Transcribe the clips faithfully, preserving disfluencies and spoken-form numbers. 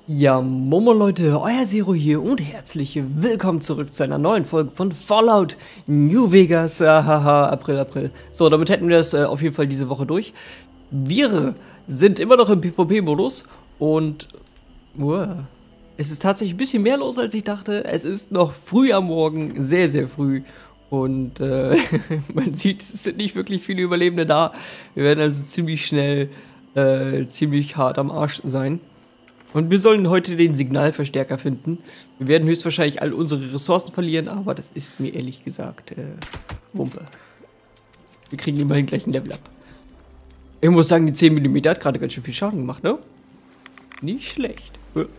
Ja, Momo Leute, euer Zero hier und herzlich willkommen zurück zu einer neuen Folge von Fallout New Vegas. Haha, April, April. So, damit hätten wir es äh, auf jeden Fall diese Woche durch. Wir sind immer noch im PvP-Modus und wow, es ist tatsächlich ein bisschen mehr los, als ich dachte. Es ist noch früh am Morgen, sehr, sehr früh. Und äh, man sieht, es sind nicht wirklich viele Überlebende da. Wir werden also ziemlich schnell, äh, ziemlich hart am Arsch sein. Und wir sollen heute den Signalverstärker finden. Wir werden höchstwahrscheinlich all unsere Ressourcen verlieren, aber das ist mir ehrlich gesagt äh, Wumpe. Wir kriegen immerhin gleich ein Level up. Ich muss sagen, die zehn Millimeter hat gerade ganz schön viel Schaden gemacht, ne? Nicht schlecht.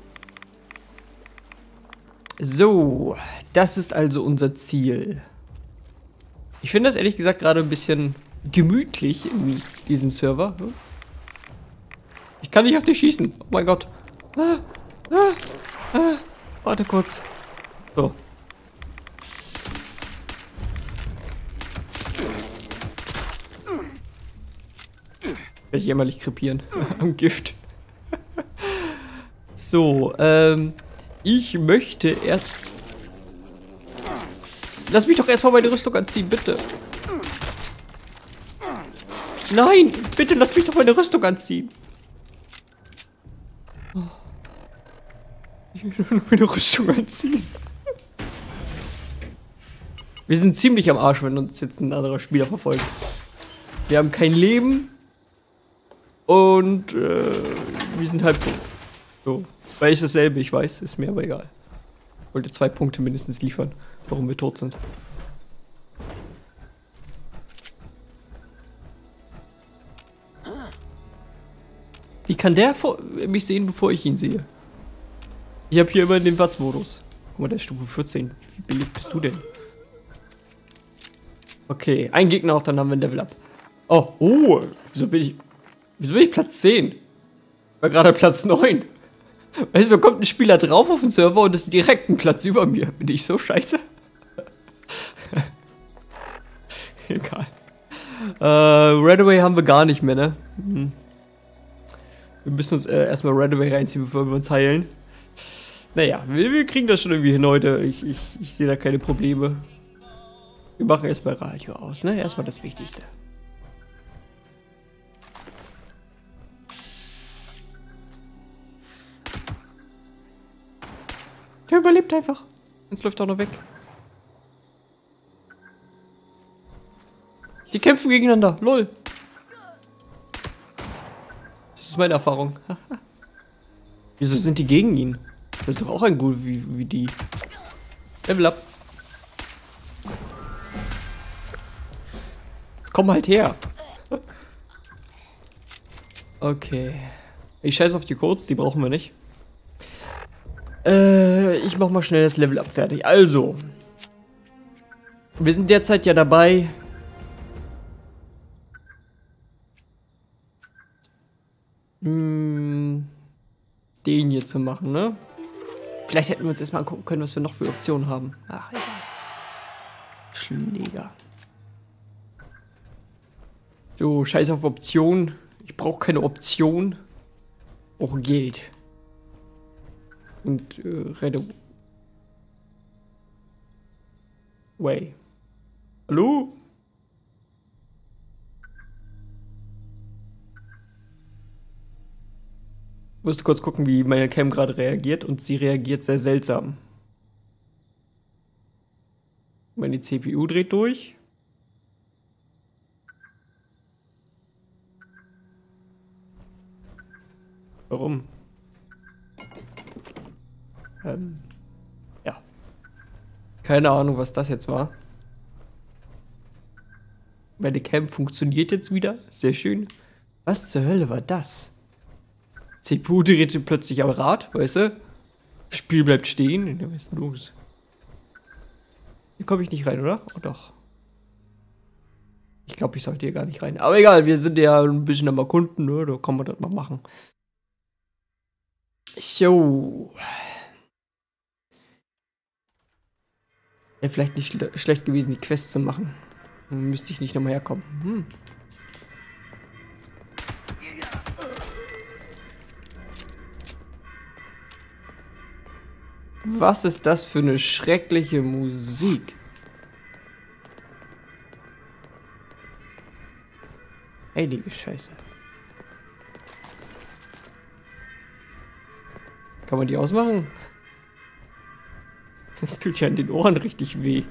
So, das ist also unser Ziel. Ich finde das ehrlich gesagt gerade ein bisschen gemütlich in diesem Server. Ich kann nicht auf dich schießen. Oh mein Gott. Ah, ah, ah. Warte kurz. So. Werde ich jämmerlich krepieren. Am Gift. So, ähm. Ich möchte erst... Lass mich doch erstmal meine Rüstung anziehen, bitte. Nein, bitte lass mich doch meine Rüstung anziehen. Oh. Ich will nur meine Rüstung anziehen. Wir sind ziemlich am Arsch, wenn uns jetzt ein anderer Spieler verfolgt. Wir haben kein Leben. Und äh, wir sind halt so. Weil ich dasselbe, ich weiß, ist mir aber egal. Ich wollte zwei Punkte mindestens liefern, warum wir tot sind. Wie kann der vor mich sehen, bevor ich ihn sehe? Ich habe hier immer den Watts-Modus. Guck mal, der ist Stufe vierzehn. Wie billig bist du denn? Okay, ein Gegner auch, dann haben wir ein Level up. Oh, oh, wieso bin ich... Wieso bin ich Platz zehn? War gerade Platz neun. Weißt du, kommt ein Spieler drauf auf den Server und ist direkt ein Platz über mir. Bin ich so scheiße? Egal. Äh, Redaway haben wir gar nicht mehr, ne? Hm. Wir müssen uns äh, erstmal Redaway reinziehen, bevor wir uns heilen. Naja, wir, wir kriegen das schon irgendwie hin heute. Ich, ich, ich sehe da keine Probleme. Wir machen erstmal Radio aus, ne? Erstmal das Wichtigste. Der überlebt einfach. Jetzt läuft er noch weg. Die kämpfen gegeneinander. Lol. Das ist meine Erfahrung. Wieso sind die gegen ihn? Das ist doch auch ein Gut wie, wie die. Level up. Komm halt her. Okay. Ich scheiß auf die Codes, die brauchen wir nicht. Äh, ich mach mal schnell das Level up fertig. Also. Wir sind derzeit ja dabei. Hm, den hier zu machen, ne? Vielleicht hätten wir uns erstmal angucken können, was wir noch für Optionen haben. Ach, egal. Schläger. So, scheiß auf Optionen. Ich brauche keine Option. Auch Geld. Und äh, Redde. Way. Hallo? Ich musste kurz gucken, wie meine Cam gerade reagiert, und sie reagiert sehr seltsam. Meine C P U dreht durch. Warum? Ähm, ja. Keine Ahnung, was das jetzt war. Meine Cam funktioniert jetzt wieder. Sehr schön. Was zur Hölle war das? C P U drehte plötzlich am Rad, weißt du? Das Spiel bleibt stehen. Was ist denn los? Hier komme ich nicht rein, oder? Oh doch. Ich glaube, ich sollte hier gar nicht rein. Aber egal, wir sind ja ein bisschen am Erkunden, ne? Da kann man das mal machen. So. Wäre vielleicht nicht schle schlecht gewesen, die Quest zu machen. Dann müsste ich nicht nochmal herkommen. Hm. Was ist das für eine schreckliche Musik? Heilige Scheiße. Kann man die ausmachen? Das tut ja in den Ohren richtig weh.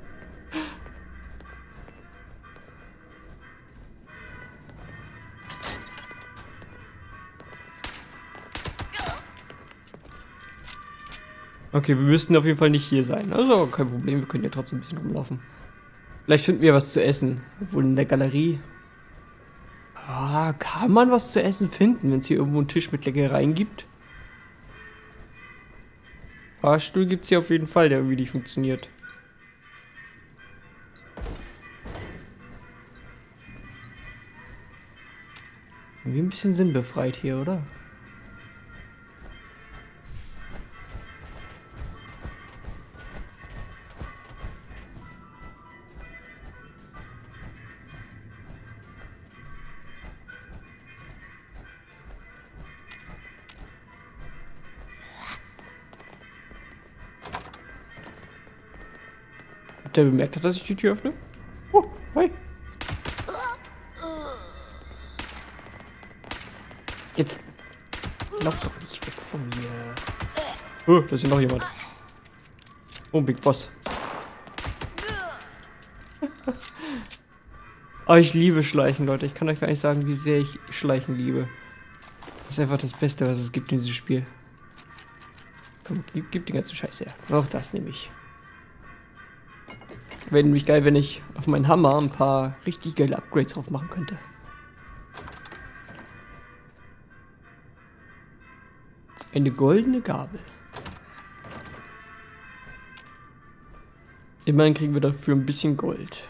Okay, wir müssten auf jeden Fall nicht hier sein. Also kein Problem, wir können ja trotzdem ein bisschen rumlaufen. Vielleicht finden wir was zu essen. Obwohl in der Galerie... Ah, kann man was zu essen finden, wenn es hier irgendwo einen Tisch mit Leckereien gibt? Fahrstuhl gibt es hier auf jeden Fall, der irgendwie nicht funktioniert. Irgendwie ein bisschen sinnbefreit hier, oder? Habt ihr bemerkt, dass ich die Tür öffne? Oh, hi. Jetzt lauf doch nicht weg von mir. Oh, da ist ja noch jemand. Oh, Big Boss. Oh, ich liebe Schleichen, Leute. Ich kann euch gar nicht sagen, wie sehr ich Schleichen liebe. Das ist einfach das Beste, was es gibt in diesem Spiel. Komm, gib, gib den ganzen Scheiß her. Auch das nehme ich. Wäre nämlich geil, wenn ich auf meinen Hammer ein paar richtig geile Upgrades drauf machen könnte. Eine goldene Gabel. Immerhin kriegen wir dafür ein bisschen Gold.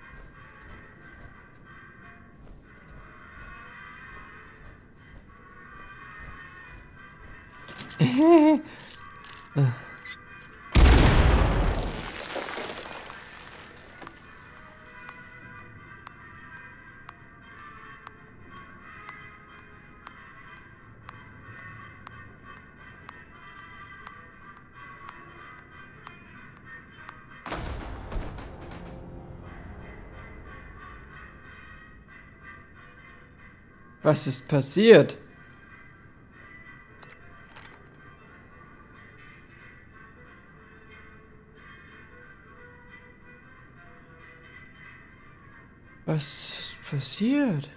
Was ist passiert? Was ist passiert?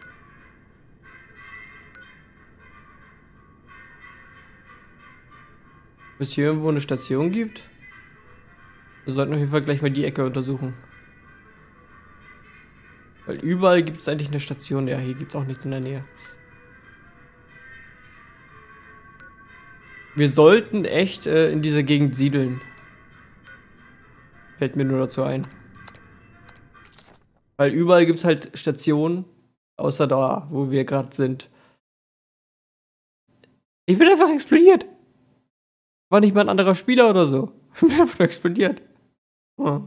Ob es hier irgendwo eine Station gibt? Wir sollten auf jeden Fall gleich mal die Ecke untersuchen. Weil überall gibt es eigentlich eine Station. Ja, hier gibt es auch nichts in der Nähe. Wir sollten echt äh, in dieser Gegend siedeln. Fällt mir nur dazu ein. Weil überall gibt es halt Stationen, außer da, wo wir gerade sind. Ich bin einfach explodiert. War nicht mal ein anderer Spieler oder so. Ich bin einfach nur explodiert. Oh.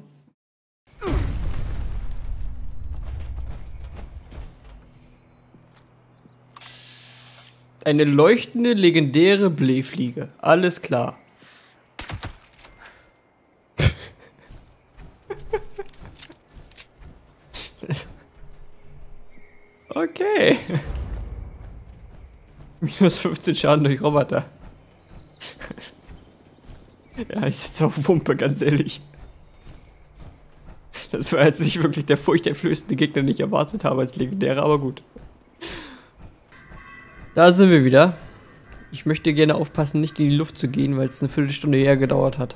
Eine leuchtende, legendäre Blähfliege. Alles klar. Okay. Minus fünfzehn Schaden durch Roboter. Ja, ich sitze auf Wumpe, ganz ehrlich. Das war jetzt nicht wirklich der furchteinflößende Gegner, den ich erwartet habe als legendärer, aber gut. Da sind wir wieder. Ich möchte gerne aufpassen, nicht in die Luft zu gehen, weil es eine Viertelstunde eher gedauert hat.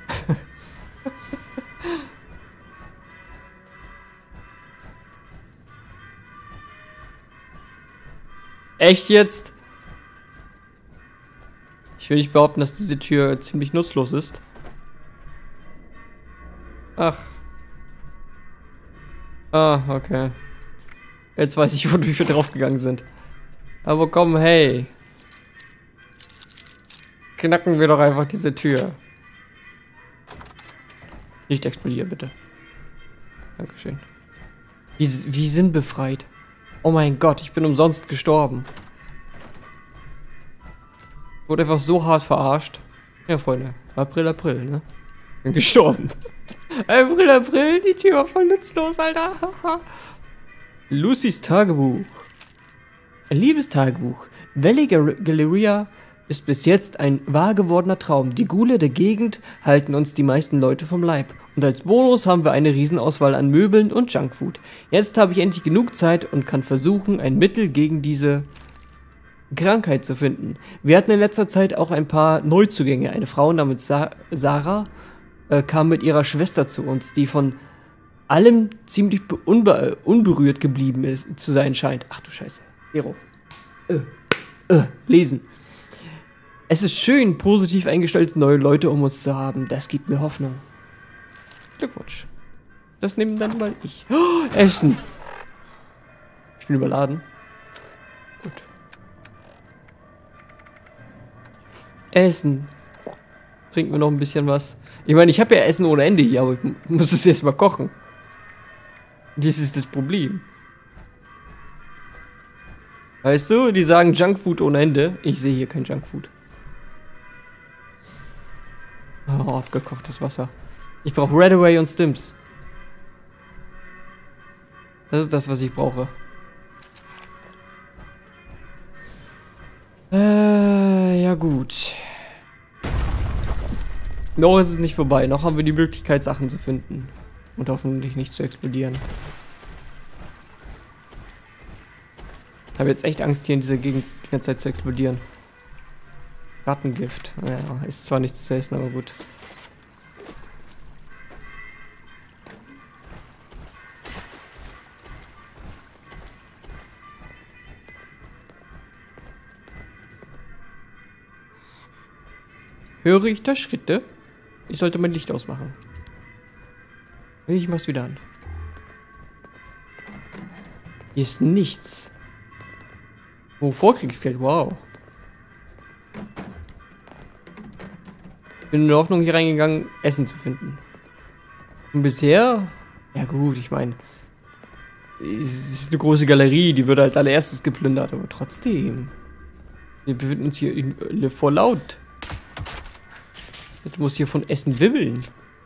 Echt jetzt? Ich will nicht behaupten, dass diese Tür ziemlich nutzlos ist. Ach. Ah, okay. Jetzt weiß ich, wodurch wir draufgegangen sind. Aber komm, hey. Knacken wir doch einfach diese Tür. Nicht explodieren, bitte. Dankeschön. Wie, wie sinnbefreit. Oh mein Gott, ich bin umsonst gestorben. Wurde einfach so hart verarscht. Ja, Freunde. April, April, ne? Bin gestorben. April, April, die Tür war voll nutzlos, Alter. Lucys Tagebuch. Ein liebes Tagebuch. Valley Galeria ist bis jetzt ein wahr gewordener Traum. Die Ghule der Gegend halten uns die meisten Leute vom Leib. Und als Bonus haben wir eine Riesenauswahl an Möbeln und Junkfood. Jetzt habe ich endlich genug Zeit und kann versuchen, ein Mittel gegen diese Krankheit zu finden. Wir hatten in letzter Zeit auch ein paar Neuzugänge. Eine Frau namens Sa Sarah äh, kam mit ihrer Schwester zu uns, die von allem ziemlich unbe unberührt geblieben ist, zu sein scheint. Ach du Scheiße. Hero. Äh, äh, lesen. Es ist schön, positiv eingestellte neue Leute um uns zu haben. Das gibt mir Hoffnung. Glückwunsch. Das nehmen dann mal ich. Oh, Essen. Ich bin überladen. Gut. Essen. Trinken wir noch ein bisschen was. Ich meine, ich habe ja Essen ohne Ende hier, aber ich muss es erst mal kochen. Das ist das Problem. Weißt du, die sagen Junkfood ohne Ende. Ich sehe hier kein Junkfood. Oh, abgekochtes Wasser. Ich brauche Redaway und Stims. Das ist das, was ich brauche. Äh, ja gut. Noch ist es nicht vorbei. Noch haben wir die Möglichkeit, Sachen zu finden. Und hoffentlich nicht zu explodieren. Ich habe jetzt echt Angst, hier in dieser Gegend die ganze Zeit zu explodieren. Rattengift. Naja, ist zwar nichts zu essen, aber gut. Höre ich da Schritte? Ich sollte mein Licht ausmachen. Ich mach's wieder an. Hier ist nichts. Oh, Vorkriegsgeld, wow. Ich bin in der Hoffnung hier reingegangen, Essen zu finden. Und bisher, ja gut, ich meine, es ist eine große Galerie, die wird als allererstes geplündert, aber trotzdem. Wir befinden uns hier in Le Fallout. Das muss hier von Essen wibbeln.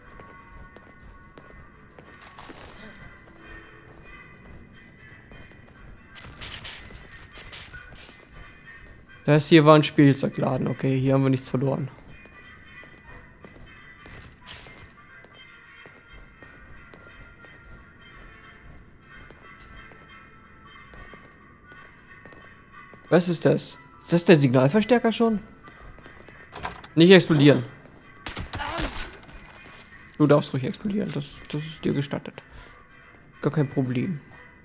Das hier war ein Spielzeugladen. Okay, hier haben wir nichts verloren. Was ist das? Ist das der Signalverstärker schon? Nicht explodieren. Du darfst ruhig explodieren. Das, das ist dir gestattet. Gar kein Problem.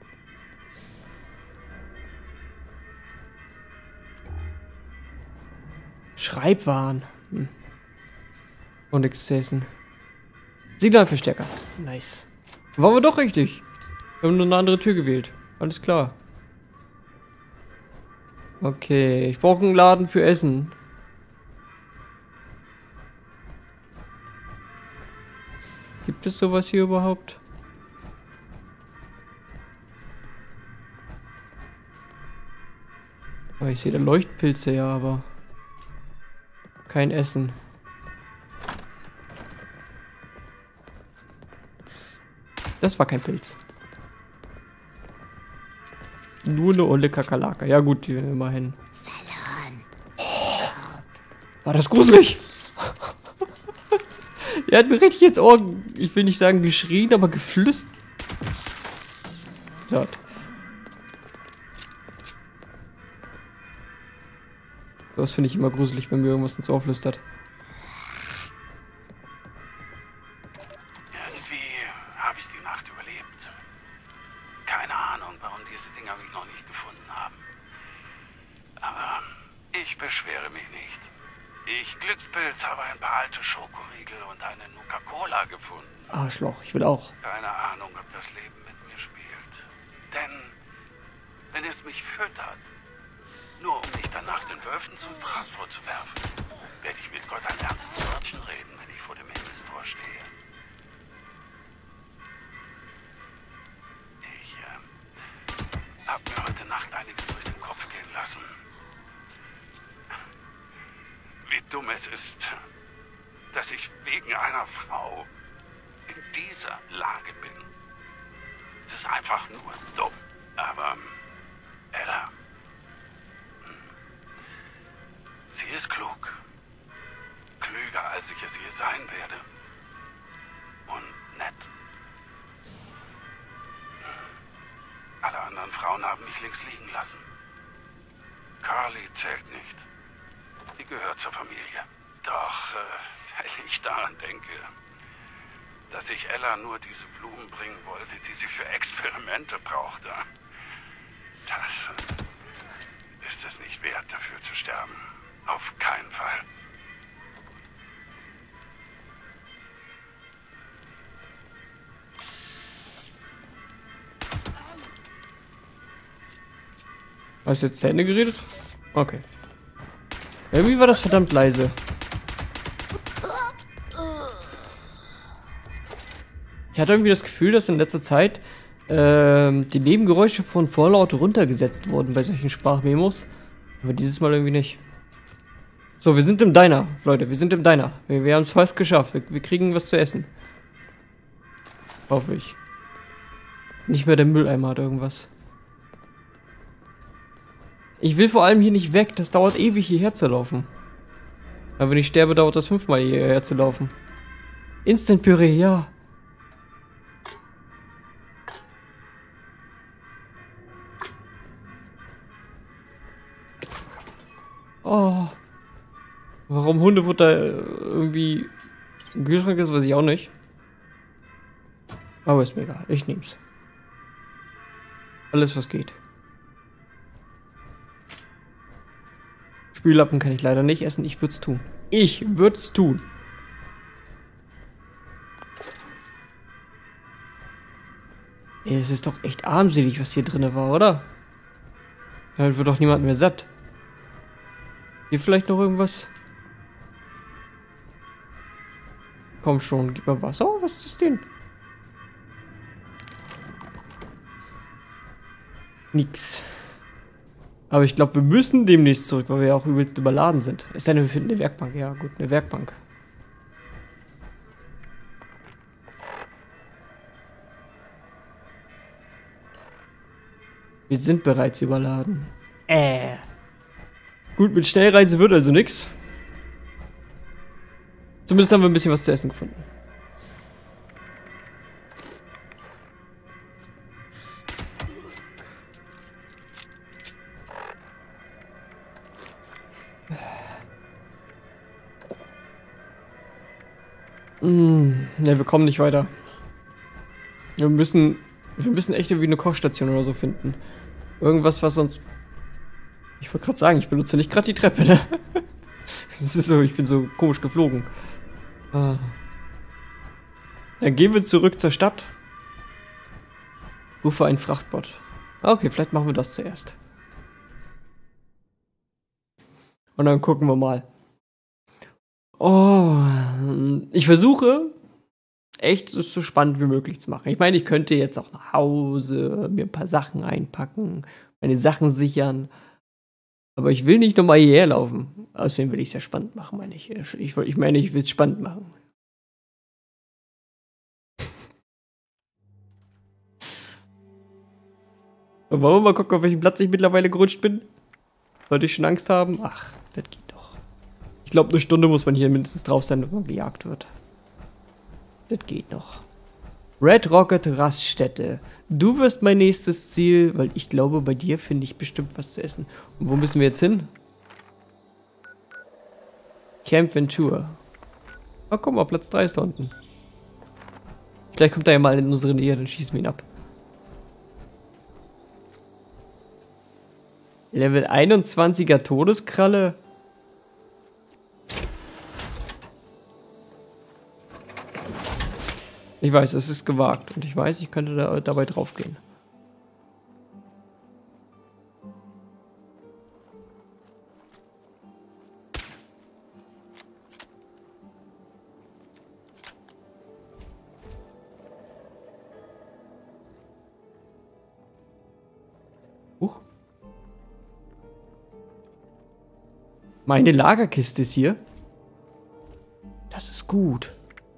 Schreibwaren. Hm. Und nichts zu essen. Signalverstärker. Nice. Waren wir doch richtig. Wir haben nur eine andere Tür gewählt. Alles klar. Okay, ich brauche einen Laden für Essen. Gibt es sowas hier überhaupt? Oh, ich sehe da Leuchtpilze, ja, aber kein Essen. Das war kein Pilz. Nur eine olle Kakerlake. Ja gut, immerhin. Oh, war das gruselig? Er hat mir richtig ins Ohr, ich will nicht sagen geschrien, aber geflüstert. Das finde ich immer gruselig, wenn mir irgendwas ins Ohr flüstert. Irgendwie habe ich die Nacht überlebt. Keine Ahnung, warum diese Dinger mich noch nicht gefunden haben. Aber ich beschwere mich nicht. Ich, Glückspilz, habe ein paar alte Schokoriegel und eine Nuka-Cola gefunden. Arschloch, ich will auch. Keine Ahnung, ob das Leben mit mir spielt. Denn wenn es mich füttert, nur um mich danach den Wölfen zum Fraß vorzuwerfen, werde ich mit Gott ein ernstes Wörtchen reden, wenn ich vor dem Himmelstor stehe. Ich äh, habe mir heute Nacht einiges durch den Kopf gehen lassen. Wie dumm es ist, dass ich wegen einer Frau in dieser Lage bin. Das ist einfach nur dumm. Aber Ella, sie ist klug. Klüger, als ich es je sein werde. Und nett. Alle anderen Frauen haben mich links liegen lassen. Carly zählt nicht. Sie gehört zur Familie. Doch, äh, wenn ich daran denke, dass ich Ella nur diese Blumen bringen wollte, die sie für Experimente brauchte, das äh, ist es nicht wert, dafür zu sterben. Auf keinen Fall. Hast du jetzt zu Ende geredet? Okay. Irgendwie war das verdammt leise. Ich hatte irgendwie das Gefühl, dass in letzter Zeit ähm, die Nebengeräusche von Fallout runtergesetzt wurden bei solchen Sprachmemos. Aber dieses Mal irgendwie nicht. So, wir sind im Diner, Leute. Wir sind im Diner. Wir, wir haben es fast geschafft. Wir, wir kriegen was zu essen. Hoffe ich. Nicht mehr der Mülleimer hat irgendwas. Ich will vor allem hier nicht weg. Das dauert ewig, hierher zu laufen. Aber wenn ich sterbe, dauert das fünfmal hierher zu laufen. Instant Püree, ja. Oh. Warum Hundefutter irgendwie im Kühlschrank ist, weiß ich auch nicht. Aber ist mir egal. Ich nehm's. Alles, was geht. Spüllappen kann ich leider nicht essen. Ich würde es tun. Ich würde es tun. Ey, es ist doch echt armselig, was hier drin war, oder? Damit wird doch niemand mehr satt. Hier vielleicht noch irgendwas? Komm schon, gib mal Wasser. Oh, was ist das denn? Nix. Aber ich glaube, wir müssen demnächst zurück, weil wir ja auch übelst überladen sind. Ist denn, wir finden eine Werkbank? Ja, gut, eine Werkbank. Wir sind bereits überladen. Äh. Gut, mit Schnellreise wird also nix. Zumindest haben wir ein bisschen was zu essen gefunden. Mm, ne, wir kommen nicht weiter. Wir müssen, wir müssen echt irgendwie eine Kochstation oder so finden. Irgendwas, was uns... Ich wollte gerade sagen, ich benutze nicht gerade die Treppe, ne? Das ist so, ich bin so komisch geflogen. Ah. Dann gehen wir zurück zur Stadt. Rufe einen Frachtbot. Okay, vielleicht machen wir das zuerst. Und dann gucken wir mal. Oh, ich versuche, echt es so spannend wie möglich zu machen. Ich meine, ich könnte jetzt auch nach Hause, mir ein paar Sachen einpacken, meine Sachen sichern. Aber ich will nicht nochmal hierher laufen. Außerdem will ich es ja spannend machen, meine ich. Ich, ich meine, ich will es spannend machen. Und wollen wir mal gucken, auf welchen Platz ich mittlerweile gerutscht bin? Sollte ich schon Angst haben? Ach, das geht doch. Ich glaube, eine Stunde muss man hier mindestens drauf sein, wenn man gejagt wird. Das geht noch. Red Rocket Raststätte. Du wirst mein nächstes Ziel, weil ich glaube, bei dir finde ich bestimmt was zu essen. Und wo müssen wir jetzt hin? Camp Ventura. Ah, guck mal, Platz drei ist da unten. Vielleicht kommt er ja mal in unsere Nähe, dann schießen wir ihn ab. Level einundzwanziger Todeskralle. Ich weiß, es ist gewagt und ich weiß, ich könnte da, dabei draufgehen. Huch. Meine Lagerkiste ist hier. Das ist gut.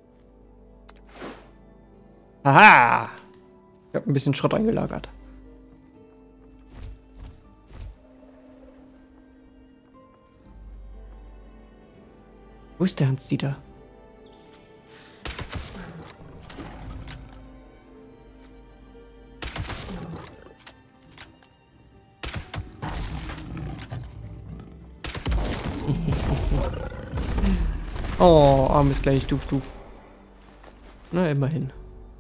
Aha! Ich habe ein bisschen Schrott eingelagert. Wo ist der Hans-Dieter? Oh, armes kleines Duf-Duf. Na, immerhin.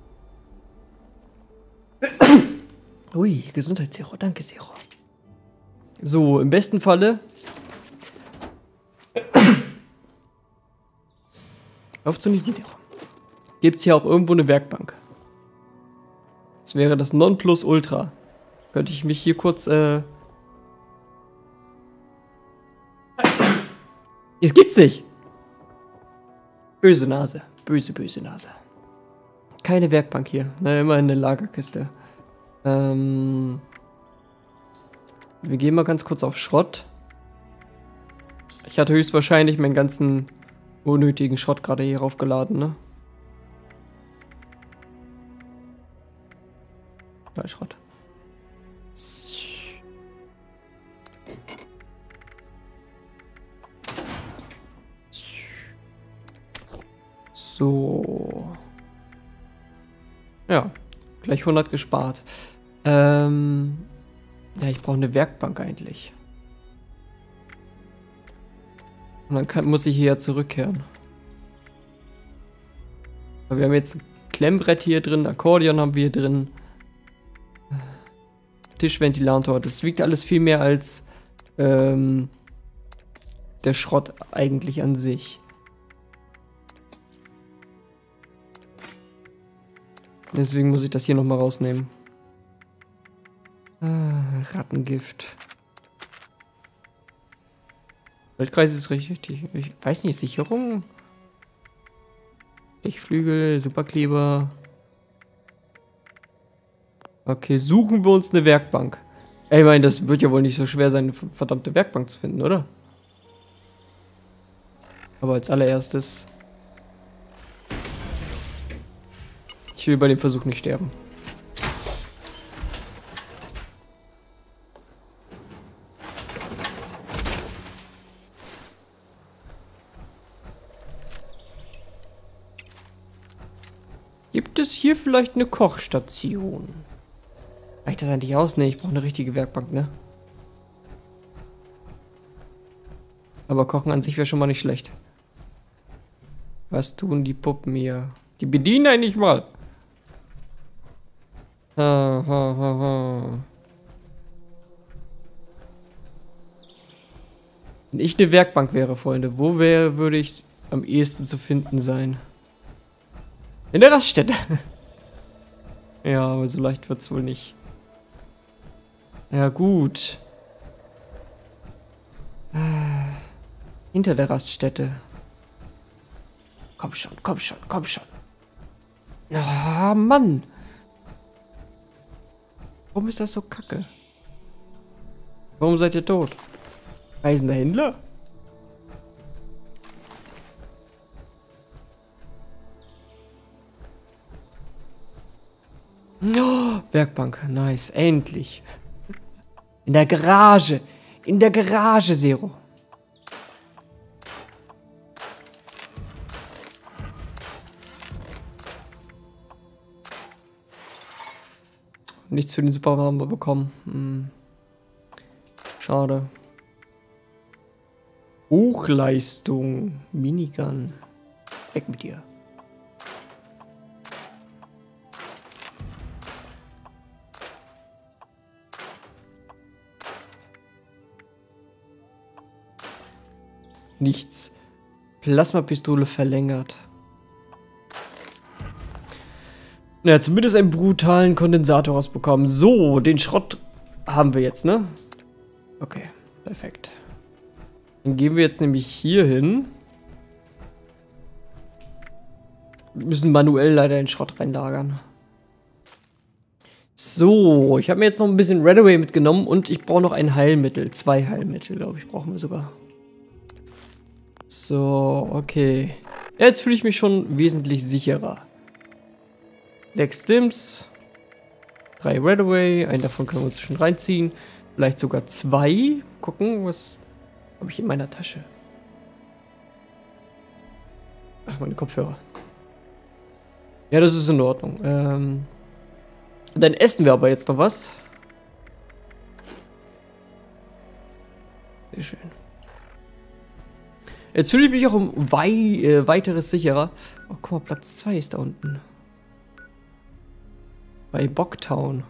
Ui, Gesundheit, Zero. Danke, Zero. So, im besten Falle. Auf zu niesen, Zero. Gibt es hier auch irgendwo eine Werkbank? Das wäre das Nonplusultra. Könnte ich mich hier kurz, äh... Es gibt's nicht! Böse Nase. Böse, böse Nase. Keine Werkbank hier. Na, immer eine Lagerkiste. Ähm... Wir gehen mal ganz kurz auf Schrott. Ich hatte höchstwahrscheinlich meinen ganzen unnötigen Schrott gerade hier raufgeladen, ne? Da ist Schrott. So. Ja, gleich hundert gespart. Ähm... Ja, ich brauche eine Werkbank eigentlich. Und dann kann, muss ich hier ja zurückkehren. Aber wir haben jetzt ein Klemmbrett hier drin, Akkordeon haben wir hier drin. Tischventilator. Das wiegt alles viel mehr als ähm, der Schrott eigentlich an sich. Deswegen muss ich das hier nochmal rausnehmen. Ah, Rattengift. Weltkreis ist richtig. Ich weiß nicht, Sicherung? Flügel, Superkleber. Okay, suchen wir uns eine Werkbank. Ey, ich meine, das wird ja wohl nicht so schwer sein, eine verdammte Werkbank zu finden, oder? Aber als allererstes... Ich will bei dem Versuch nicht sterben. Gibt es hier vielleicht eine Kochstation? Reicht das eigentlich aus? Ne, ich brauche eine richtige Werkbank, ne? Aber Kochen an sich wäre schon mal nicht schlecht. Was tun die Puppen hier? Die bedienen eigentlich mal. Ha, ha, ha, ha. Wenn ich eine Werkbank wäre, Freunde, wo wäre, würde ich am ehesten zu finden sein? In der Raststätte. Ja, aber so leicht wird es wohl nicht. Ja, gut. Ah, hinter der Raststätte. Komm schon, komm schon, komm schon. Ah, Mann. Warum ist das so kacke? Warum seid ihr tot? Reisender Händler? Oh, Werkbank, nice, endlich. In der Garage, in der Garage, Zero. Nichts für den Supermarkt bekommen. Hm. Schade. Hochleistung, Minigun. Weg mit dir. Nichts. Plasmapistole verlängert. Ja, zumindest einen brutalen Kondensator rausbekommen. So, den Schrott haben wir jetzt, ne? Okay, perfekt. Dann gehen wir jetzt nämlich hier hin. Wir müssen manuell leider den Schrott reinlagern. So, ich habe mir jetzt noch ein bisschen Redaway mitgenommen und ich brauche noch ein Heilmittel. Zwei Heilmittel, glaube ich, brauchen wir sogar. So, okay. Ja, jetzt fühle ich mich schon wesentlich sicherer. Sechs Stims. Drei Redaway. Einen davon können wir uns schon reinziehen. Vielleicht sogar zwei. Gucken, was habe ich in meiner Tasche. Ach, meine Kopfhörer. Ja, das ist in Ordnung. Ähm, dann essen wir aber jetzt noch was. Sehr schön. Jetzt fühle ich mich auch um wei äh, weiteres sicherer. Oh, guck mal, Platz zwei ist da unten. Bei Bocktown.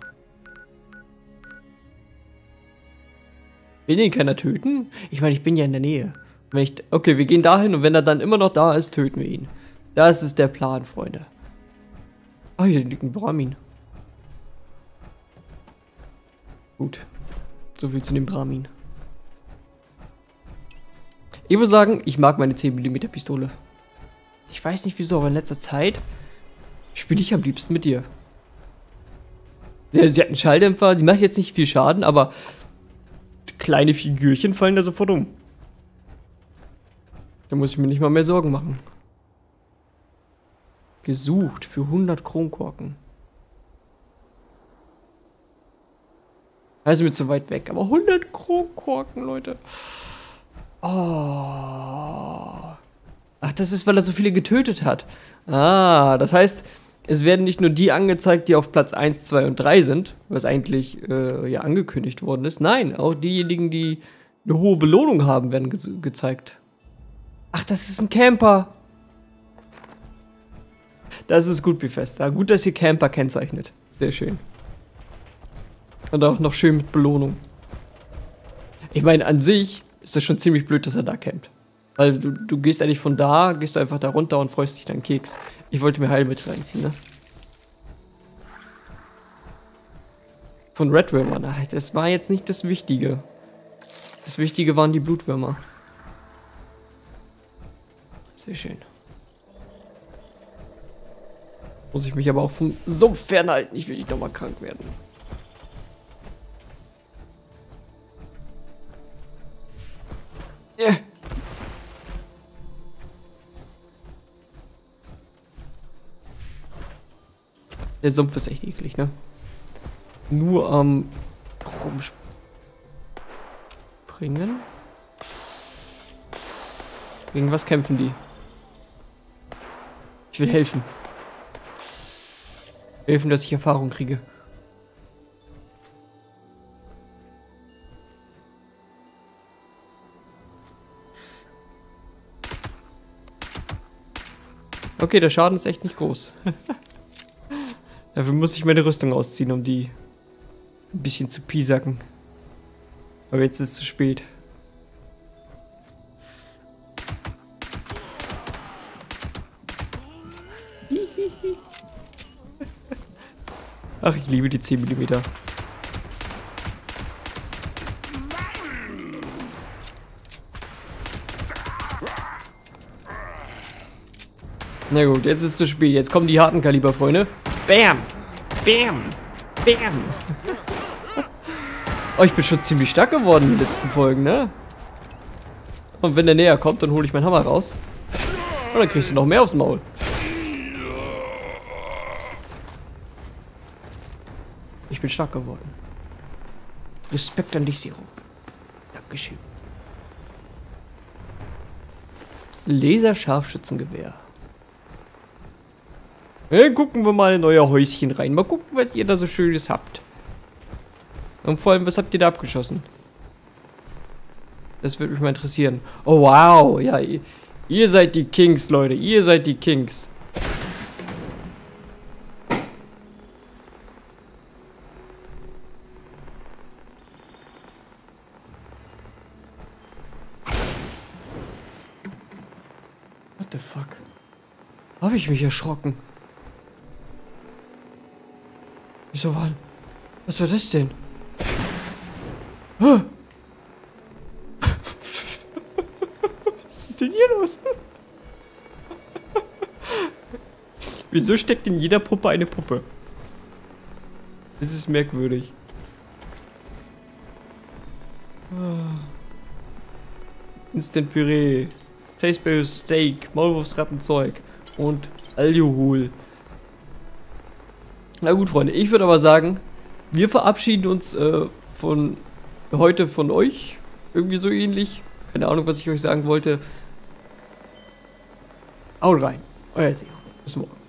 Will den keiner töten? Ich meine, ich bin ja in der Nähe. Wenn ich, okay, wir gehen dahin und wenn er dann immer noch da ist, töten wir ihn. Das ist der Plan, Freunde. Ah, hier liegt ein Brahmin. Gut. So viel zu dem Brahmin. Ich würde sagen, ich mag meine zehn Millimeter Pistole. Ich weiß nicht wieso, aber in letzter Zeit spiele ich am liebsten mit dir. Ja, sie hat einen Schalldämpfer, sie macht jetzt nicht viel Schaden, aber kleine Figürchen fallen da sofort um. Da muss ich mir nicht mal mehr Sorgen machen. Gesucht für hundert Kronkorken. Also mir zu weit weg, aber hundert Kronkorken, Leute. Oh. Ach, das ist, weil er so viele getötet hat. Ah, das heißt, es werden nicht nur die angezeigt, die auf Platz eins, zwei und drei sind, was eigentlich äh, ja angekündigt worden ist. Nein, auch diejenigen, die eine hohe Belohnung haben, werden ge gezeigt. Ach, das ist ein Camper. Das ist gut, Bethesda. Gut, dass ihr Camper kennzeichnet. Sehr schön. Und auch noch schön mit Belohnung. Ich meine, an sich ist das schon ziemlich blöd, dass er da campt. Weil du, du gehst eigentlich von da, gehst einfach da runter und freust dich dann Keks. Ich wollte mir Heilmittel reinziehen, ne? Von Redwürmern. Das war jetzt nicht das Wichtige. Das Wichtige waren die Blutwürmer. Sehr schön. Muss ich mich aber auch vom Sumpf fernhalten. Ich will nicht nochmal krank werden. Yeah. Der Sumpf ist echt eklig, ne? Nur am ähm, rumspringen. Gegen was kämpfen die? Ich will helfen. Helfen, dass ich Erfahrung kriege. Okay, der Schaden ist echt nicht groß. Dafür muss ich meine Rüstung ausziehen, um die ein bisschen zu piesacken. Aber jetzt ist es zu spät. Ach, ich liebe die zehn Millimeter. Na gut, jetzt ist es zu spät. Jetzt kommen die harten Kaliber, Freunde. Bam! Bam! Bam! Oh, ich bin schon ziemlich stark geworden in den letzten Folgen, ne? Und wenn der näher kommt, dann hole ich meinen Hammer raus. Und dann kriegst du noch mehr aufs Maul. Ich bin stark geworden. Respekt an dich, Zero. Dankeschön. Laser-Scharfschützengewehr. Ja, gucken wir mal in euer Häuschen rein. Mal gucken, was ihr da so Schönes habt. Und vor allem, was habt ihr da abgeschossen? Das würde mich mal interessieren. Oh, wow. Ja, ihr, ihr seid die Kings, Leute. Ihr seid die Kings. What the fuck? Habe ich mich erschrocken? Wieso war... Was war das denn? Was ist denn hier los? Wieso steckt in jeder Puppe eine Puppe? Das ist merkwürdig. Instant Püree. Tasty Steak, Maulwurfsrattenzeug und Alkohol. Na gut, Freunde, ich würde aber sagen, wir verabschieden uns äh, von heute von euch. Irgendwie so ähnlich. Keine Ahnung, was ich euch sagen wollte. Haut rein. Euer Seo. Bis morgen.